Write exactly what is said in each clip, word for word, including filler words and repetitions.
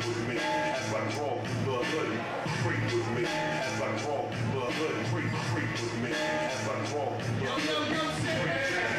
with me as I draw the hood. Freak with me as I draw the hood. Freak, freak with me as I draw the hood.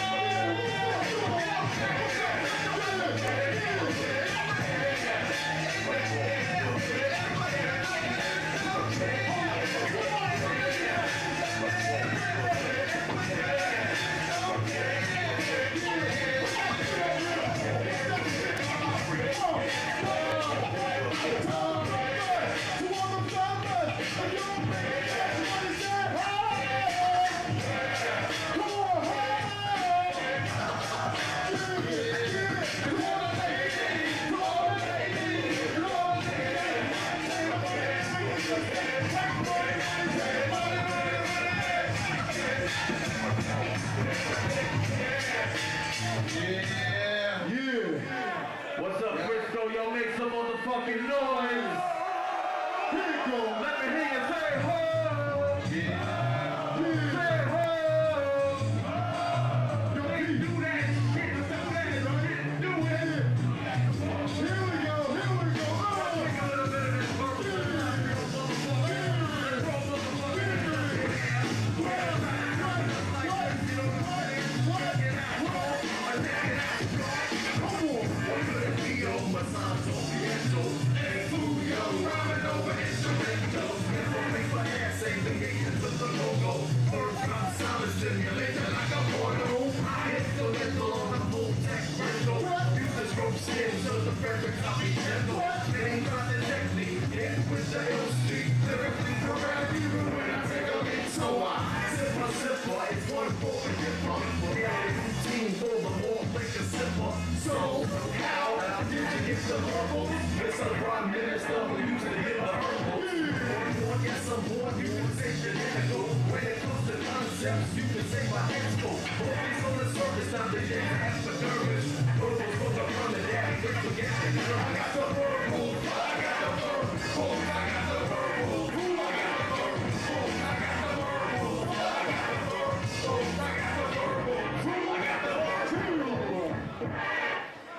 Yeah. Yeah. What's up, Frisco? Yo, make some motherfucking noise. Pickles. Let me hear you say ho. Yeah. Say ho. Yo, hey, do that shit. Do that shit. Do it. Here we go. Here we go. Oh. Take a little bit of this purple. Stimulated like a portal. I hit the little on the full text rental. Use the stroke skin so the perfect copy handle. Getting trying to check me. Hit with the L C. Lyrically correct even when I take a beat. So I sip my sipper. It's one for a dipper. Reality routine for the more like a sipper. So how did you get the purple? It's a prime minister who used to hit the herbal. More, yes, I'm born. You can say genetical. When it comes to concepts, you can say my hands go. Focus on the surface, time to get half the nervous. Purples from the front of that, forget the nerve. I got the